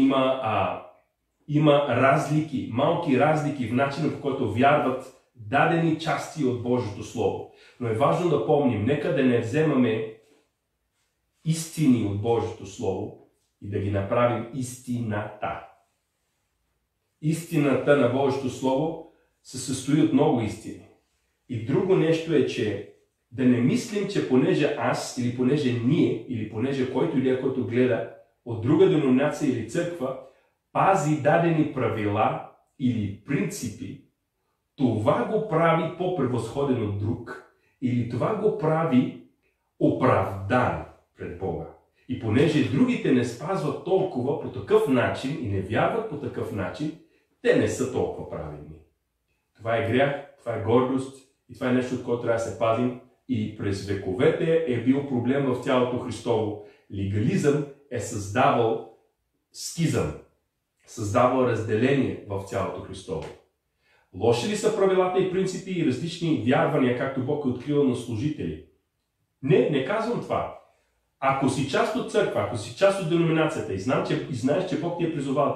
има разлики, малки разлики в начина, по който вярват дадени части от Божието Слово. Но е важно да помним, нека да не вземаме истини от Божието Слово и да ги направим истината. Истината на Божието Слово се състои от много истини. И друго нещо е, че да не мислим, че понеже аз, или понеже ние, или понеже който или който гледа от друга деноминация или църква, пази дадени правила или принципи, това го прави по-превъзходен от друг, или това го прави оправдан пред Бога. И понеже другите не спазват толкова по такъв начин и не вярват по такъв начин, те не са толкова праведни. Това е грях, това е гордост и това е нещо, от което трябва да се пазим. И през вековете е бил проблем в тялото Христово. Легализъм е създавал скизъм, създавал разделение в тялото Христово. Лоши ли са правилата и принципи и различни вярвания, както Бог е открил на служители? Не казвам това. Ако си част от църква, ако си част от деноминацията и знаеш, че Бог ти е призовал там,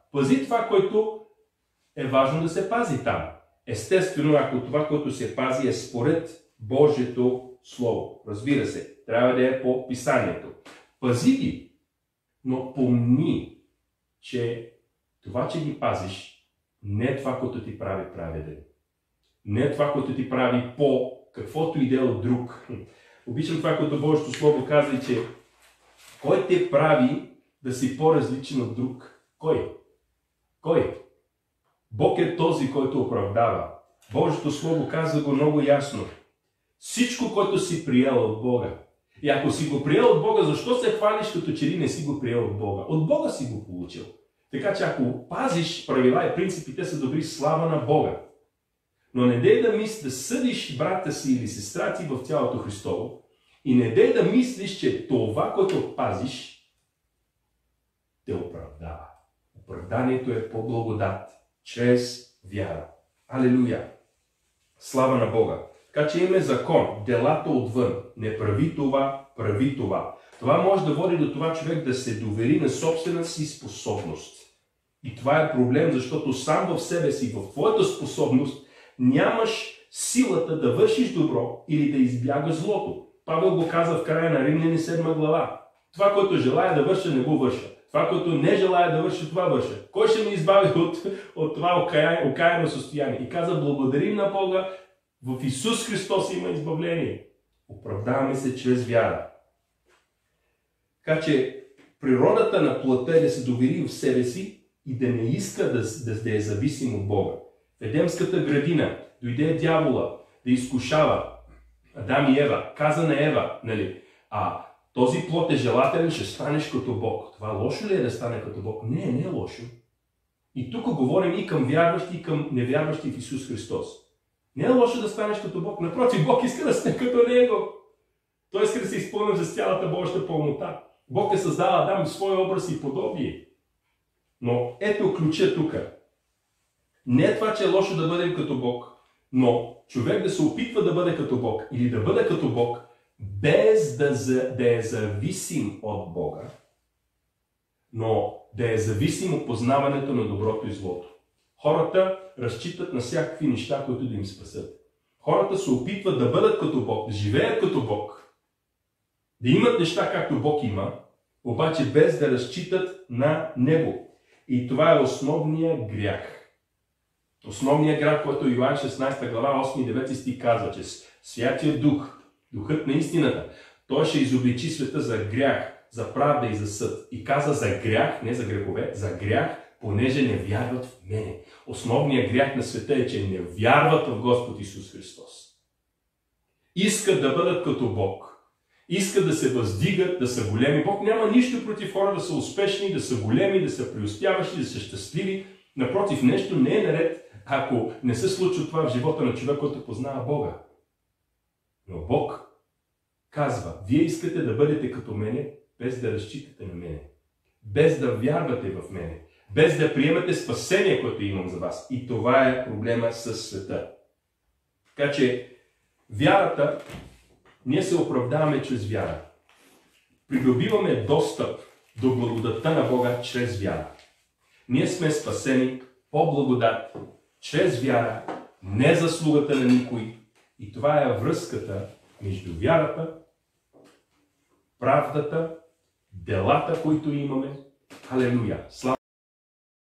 Пази това, което е важно да се пази там. Естествено, ако това, което се пази, е според Божието Слово. Разбира се, трябва да е по Писанието. Пази ги, но помни, че това, че ги пазиш, не е това, което ти прави праведен. Не е това, което ти прави по каквото и да е от друг. Обичам това, което Божието Слово казва, че кой те прави да си по-различен от друг? Кой? Кой? Бог е този, който оправдава. Божието Слово казва го много ясно. Всичко, което си приел от Бога. И ако си го приел от Бога, защо се хвалиш, като че ли не си го приел от Бога? От Бога си го получил. Така че ако пазиш правила и принципи, те са добри, слава на Бога. Но не дей да мислиш да съдиш брата си или сестра ти в тялото Христово и не дей да мислиш, че това, което пазиш, те оправдава. Оправданието е по благодат, чрез вяра. Алелуя! Слава на Бога! Така че имаме закон, делата отвън. Не прави това, прави това. Това може да води до това човек да се довери на собствена си способност. И това е проблем, защото сам в себе си, в твоята способност, нямаш силата да вършиш добро или да избягаш злото. Павел го каза в края на Римляни 7 глава. Това, което желая да върша, не го върша. Това, което не желая да върша, това върша. Кой ще ме избави от това окаяно състояние? И каза, благодарим на Бога, в Исус Христос има избавление. Оправдаваме се чрез вяра. Така че природата на плътта е да се довери в себе си и да не иска да е зависим от Бога. В Едемската градина дойде дявола да изкушава Адам и Ева. Каза на Ева, нали, този плод е желателен, ще станеш като Бог. Това лошо ли е да стане като Бог? Не е лошо. И тук говорим и към вярващи, и към невярващи в Исус Христос. Не е лошо да станеш като Бог. Напротив, Бог иска да стане като Него. Той иска да се изпълни с цялата Божията пълнота. Бог е създал Адам в своя образ и подобие. Но ето ключа тук. Не е това, че е лошо да бъдем като Бог, но човек да се опитва да бъде като Бог или да бъде като Бог, без да е зависим от Бога, но да е зависим от познаването на доброто и злото. Хората разчитат на всякакви неща, които да им спасат. Хората се опитват да бъдат като Бог, да живеят като Бог, да имат неща както Бог има, обаче без да разчитат на Него. И това е основният грях. Основният грях, който Йоан 16 глава 8 и 9 стих казва, че Святия Дух, Духът на истината, той ще изобличи света за грях, за правда и за съд. И каза за грях, не за грехове, за грях, понеже не вярват в мене. Основният грях на света е, че не вярват в Господ Исус Христос. Искат да бъдат като Бог. Искат да се въздигат, да са големи. Бог няма нищо против хора да са успешни, да са големи, да са преуспяващи, да са щастливи. Напротив, нещо не е наред, ако не се случва това в живота на човек, който познава Бога. Но Бог казва, вие искате да бъдете като мене, без да разчитате на мене. Без да вярвате в мене. Без да приемате спасение, което имам за вас. И това е проблема с света. Така че, вярата, ние се оправдаваме чрез вяра. Придобиваме достъп до благодатта на Бога чрез вяра. Ние сме спасени по благодат, чрез вяра, не заслугата на никой. И това е връзката между вярата, правдата, делата, които имаме. Алелуя!